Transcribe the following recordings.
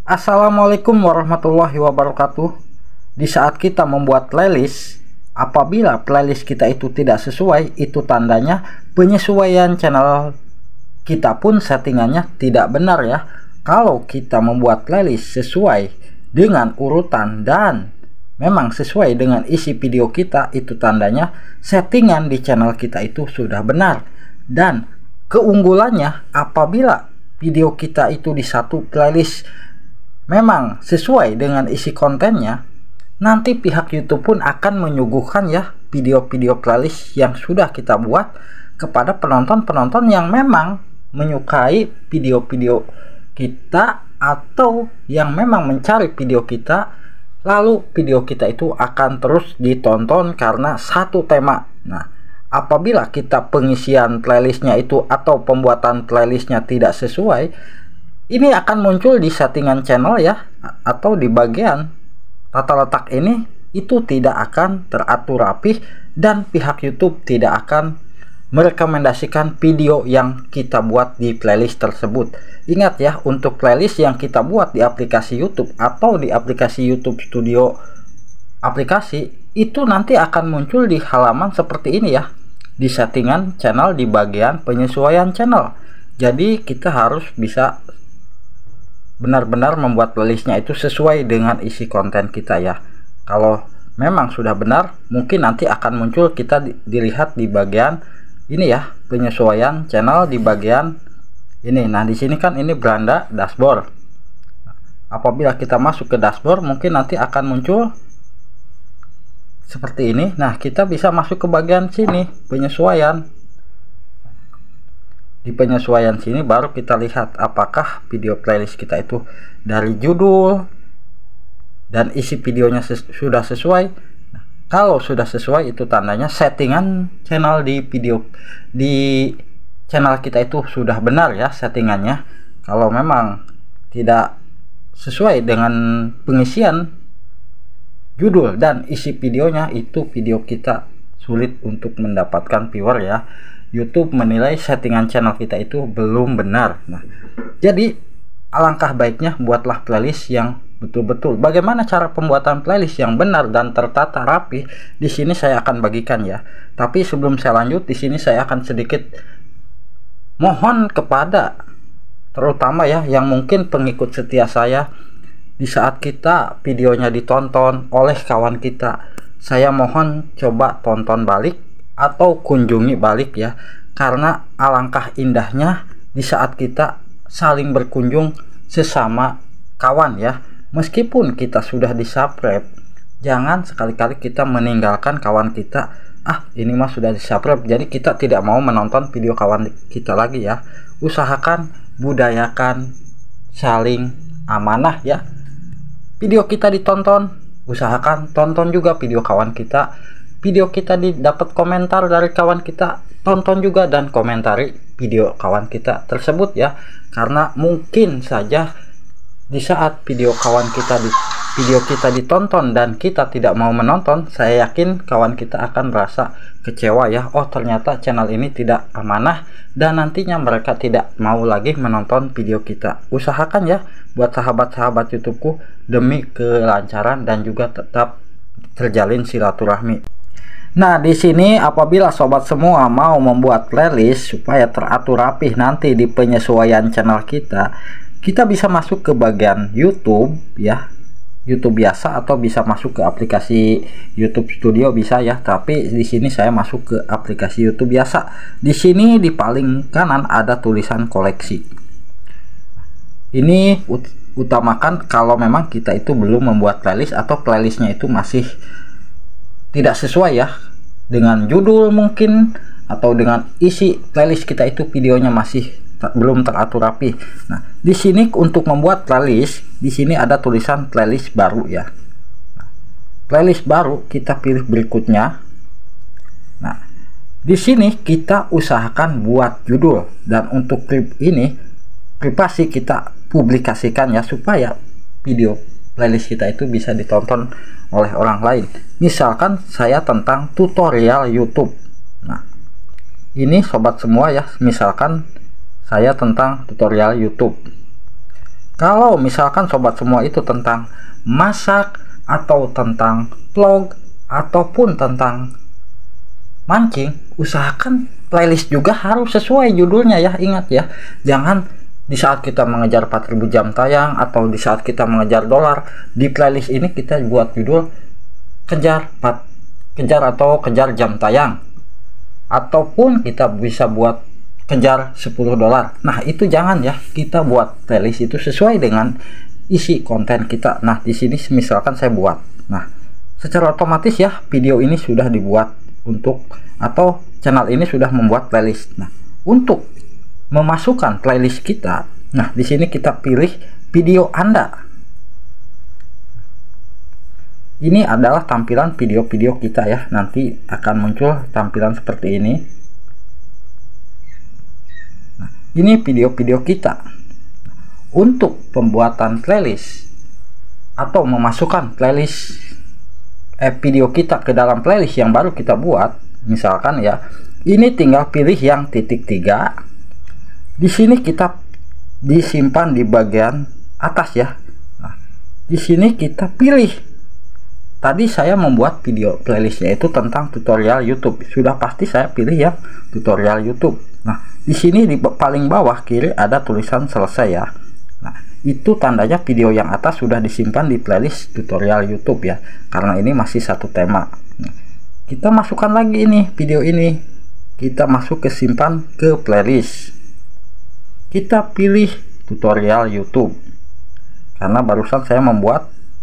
Assalamualaikum warahmatullahi wabarakatuh. Di saat kita membuat playlist, apabila playlist kita itu tidak sesuai, itu tandanya penyesuaian channel kita pun settingannya tidak benar ya. Kalau kita membuat playlist sesuai dengan urutan dan memang sesuai dengan isi video kita, itu tandanya settingan di channel kita itu sudah benar. Dan keunggulannya, apabila video kita itu di satu playlist memang sesuai dengan isi kontennya, nanti pihak YouTube pun akan menyuguhkan ya video-video playlist yang sudah kita buat kepada penonton-penonton yang memang menyukai video-video kita atau yang memang mencari video kita, lalu video kita itu akan terus ditonton karena satu tema. Nah, apabila kita pengisian playlistnya itu atau pembuatan playlistnya tidak sesuai, ini akan muncul di settingan channel ya, atau di bagian tata letak ini itu tidak akan teratur rapih dan pihak YouTube tidak akan merekomendasikan video yang kita buat di playlist tersebut. Ingat ya, untuk playlist yang kita buat di aplikasi YouTube atau di aplikasi YouTube Studio aplikasi, itu nanti akan muncul di halaman seperti ini ya, di settingan channel di bagian penyesuaian channel. Jadi kita harus bisa benar-benar membuat playlistnya itu sesuai dengan isi konten kita ya. Kalau memang sudah benar, mungkin nanti akan muncul, kita dilihat di bagian ini ya, penyesuaian channel di bagian ini. Nah, di sini kan ini beranda dashboard. Apabila kita masuk ke dashboard, mungkin nanti akan muncul seperti ini. Nah, kita bisa masuk ke bagian sini, penyesuaian. Di penyesuaian sini baru kita lihat apakah video playlist kita itu dari judul dan isi videonya sudah sesuai. Nah, kalau sudah sesuai, itu tandanya settingan channel di channel kita itu sudah benar ya settingannya. Kalau memang tidak sesuai dengan pengisian judul dan isi videonya, itu video kita sulit untuk mendapatkan viewer ya. YouTube menilai settingan channel kita itu belum benar. Nah, jadi alangkah baiknya buatlah playlist yang betul-betul. Bagaimana cara pembuatan playlist yang benar dan tertata rapi? Di sini saya akan bagikan ya. Tapi sebelum saya lanjut, di sini saya akan sedikit mohon kepada terutama ya yang mungkin pengikut setia saya, di saat kita videonya ditonton oleh kawan kita, saya mohon coba tonton balik atau kunjungi balik ya, karena alangkah indahnya di saat kita saling berkunjung sesama kawan ya. Meskipun kita sudah di subscribe, jangan sekali-kali kita meninggalkan kawan kita, ini mah sudah di subscribe jadi kita tidak mau menonton video kawan kita lagi ya. Usahakan budayakan saling amanah ya. Video kita ditonton, usahakan tonton juga video kawan kita. Video kita dapat komentar dari kawan kita, tonton juga dan komentari video kawan kita tersebut ya. Karena mungkin saja di saat video kita ditonton dan kita tidak mau menonton, saya yakin kawan kita akan merasa kecewa ya. Oh, ternyata channel ini tidak amanah, dan nantinya mereka tidak mau lagi menonton video kita. Usahakan ya buat sahabat-sahabat YouTubeku, demi kelancaran dan juga tetap terjalin silaturahmi. Nah, di sini apabila sobat semua mau membuat playlist supaya teratur rapih nanti di penyesuaian channel kita, kita bisa masuk ke bagian YouTube ya, YouTube biasa, atau bisa masuk ke aplikasi YouTube Studio bisa ya. Tapi di sini saya masuk ke aplikasi YouTube biasa. Di sini di paling kanan ada tulisan koleksi. Ini utamakan kalau memang kita itu belum membuat playlist atau playlistnya itu masih tidak sesuai ya dengan judul mungkin, atau dengan isi playlist kita itu videonya masih belum teratur rapi. Nah, di sini untuk membuat playlist, di sini ada tulisan playlist baru ya. Nah, playlist baru kita pilih berikutnya. Nah, di sini kita usahakan buat judul, dan untuk klip ini privasi kita publikasikan ya, supaya video playlist kita itu bisa ditonton oleh orang lain. Misalkan saya tentang tutorial YouTube. Nah, ini sobat semua ya, misalkan saya tentang tutorial YouTube. Kalau misalkan sobat semua itu tentang masak atau tentang vlog ataupun tentang mancing, usahakan playlist juga harus sesuai judulnya ya. Ingat ya, jangan di saat kita mengejar 4000 jam tayang atau di saat kita mengejar dolar, di playlist ini kita buat judul kejar atau kejar jam tayang, ataupun kita bisa buat kejar 10 dolar. Nah itu jangan ya, kita buat playlist itu sesuai dengan isi konten kita. Nah di sini misalkan saya buat, nah secara otomatis ya video ini sudah dibuat untuk, atau channel ini sudah membuat playlist. Nah untuk memasukkan playlist kita, nah di sini kita pilih video Anda. Ini adalah tampilan video-video kita ya, nanti akan muncul tampilan seperti ini. Nah ini video-video kita. Untuk pembuatan playlist atau memasukkan playlist video kita ke dalam playlist yang baru kita buat, misalkan ya, ini tinggal pilih yang titik 3. Di sini kita disimpan di bagian atas ya. Nah, di sini kita pilih. Tadi saya membuat video playlistnya itu tentang tutorial YouTube. Sudah pasti saya pilih yang tutorial YouTube. Nah, di sini di paling bawah kiri ada tulisan selesai ya. Nah, itu tandanya video yang atas sudah disimpan di playlist tutorial YouTube ya. Karena ini masih satu tema. Nah, kita masukkan lagi ini video ini. Kita masuk ke simpan ke playlist. Kita pilih tutorial YouTube. Karena barusan saya membuat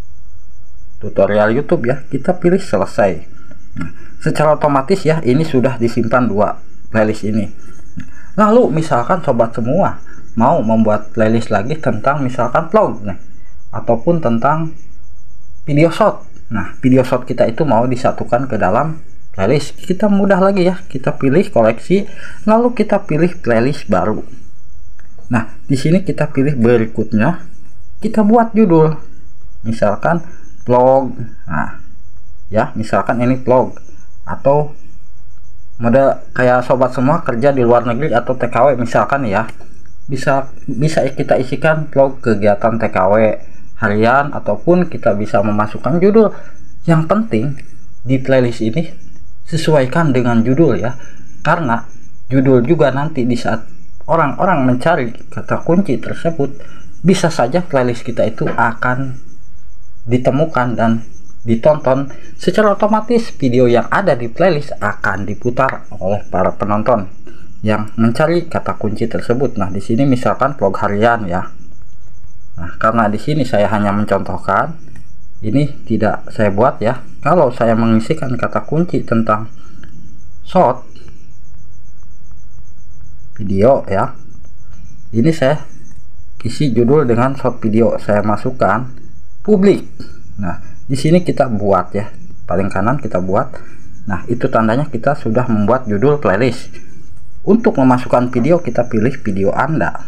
tutorial YouTube ya, kita pilih selesai. Nah, secara otomatis ya ini sudah disimpan dua playlist ini. Lalu misalkan sobat semua mau membuat playlist lagi tentang misalkan vlog nih, ataupun tentang video shot. Nah video shot kita itu mau disatukan ke dalam playlist, kita mudah lagi ya, kita pilih koleksi, lalu kita pilih playlist baru. Nah di sini kita pilih berikutnya, kita buat judul misalkan vlog. Nah ya misalkan ini vlog, atau model kayak sobat semua kerja di luar negeri atau TKW misalkan ya, bisa kita isikan vlog kegiatan TKW harian, ataupun kita bisa memasukkan judul. Yang penting di playlist ini sesuaikan dengan judul ya, karena judul juga nanti di saat orang-orang mencari kata kunci tersebut, bisa saja playlist kita itu akan ditemukan dan ditonton. Secara otomatis video yang ada di playlist akan diputar oleh para penonton yang mencari kata kunci tersebut. Nah di sini misalkan vlog harian ya. Nah karena di sini saya hanya mencontohkan, ini tidak saya buat ya. Kalau saya mengisikan kata kunci tentang short video ya, ini saya isi judul dengan short video, saya masukkan publik. Nah di sini kita buat ya, paling kanan kita buat. Nah itu tandanya kita sudah membuat judul playlist. Untuk memasukkan video kita pilih video Anda,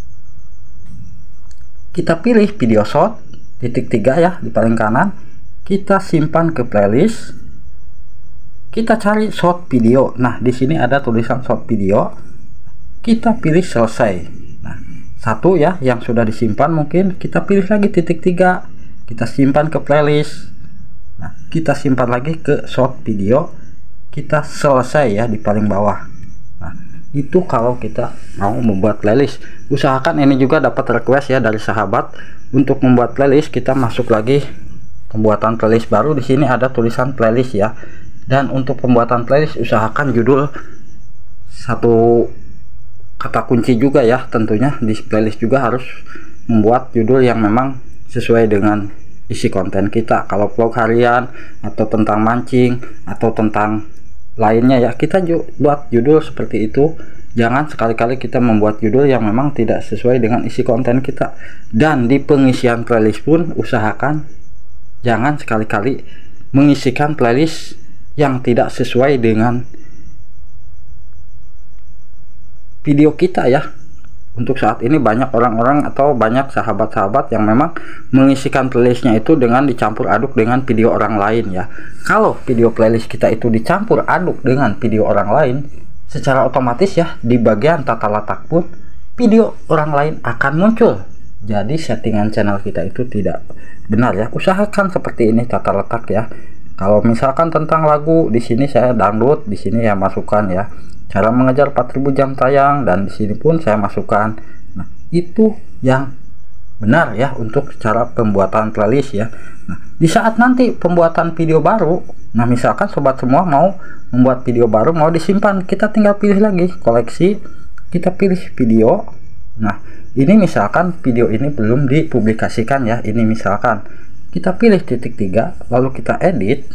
kita pilih video short titik 3 ya di paling kanan, kita simpan ke playlist, kita cari short video. Nah di sini ada tulisan short video, kita pilih selesai. Nah satu ya yang sudah disimpan, mungkin kita pilih lagi titik 3, kita simpan ke playlist. Nah kita simpan lagi ke short video, kita selesai ya di paling bawah. Nah itu kalau kita mau membuat playlist. Usahakan ini juga dapat request ya dari sahabat untuk membuat playlist. Kita masuk lagi pembuatan playlist baru, di sini ada tulisan playlist ya. Dan untuk pembuatan playlist usahakan judul satu kata kunci juga ya, tentunya di playlist juga harus membuat judul yang memang sesuai dengan isi konten kita. Kalau vlog harian atau tentang mancing atau tentang lainnya ya, kita buat judul seperti itu. Jangan sekali-kali kita membuat judul yang memang tidak sesuai dengan isi konten kita. Dan di pengisian playlist pun usahakan jangan sekali-kali mengisikan playlist yang tidak sesuai dengan video kita ya. Untuk saat ini banyak orang-orang atau banyak sahabat-sahabat yang memang mengisikan playlistnya itu dengan dicampur aduk dengan video orang lain ya. Kalau video playlist kita itu dicampur aduk dengan video orang lain, secara otomatis ya di bagian tata letak pun video orang lain akan muncul Jadi settingan channel kita itu tidak benar ya. Usahakan seperti ini tata letak ya. Kalau misalkan tentang lagu, di sini saya download, di sini ya masukkan ya. Cara mengejar 4000 jam tayang, dan di sini pun saya masukkan. Nah, itu yang benar ya untuk cara pembuatan playlist ya. Nah, di saat nanti pembuatan video baru, nah misalkan sobat semua mau membuat video baru, mau disimpan, kita tinggal pilih lagi koleksi, kita pilih video. Nah, ini misalkan video ini belum dipublikasikan ya, ini misalkan kita pilih titik 3, lalu kita edit,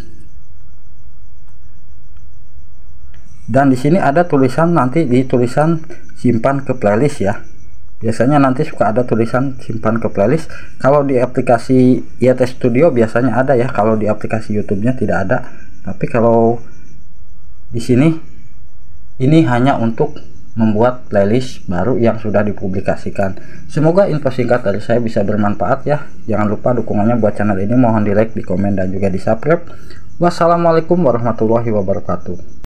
dan di sini ada tulisan, nanti di tulisan simpan ke playlist ya. Biasanya nanti suka ada tulisan simpan ke playlist. Kalau di aplikasi YT Studio biasanya ada ya, kalau di aplikasi YouTube-nya tidak ada. Tapi kalau di sini ini hanya untuk membuat playlist baru yang sudah dipublikasikan. Semoga info singkat dari saya bisa bermanfaat ya. Jangan lupa dukungannya buat channel ini, mohon di like, di komen, dan juga di subscribe. Wassalamualaikum warahmatullahi wabarakatuh.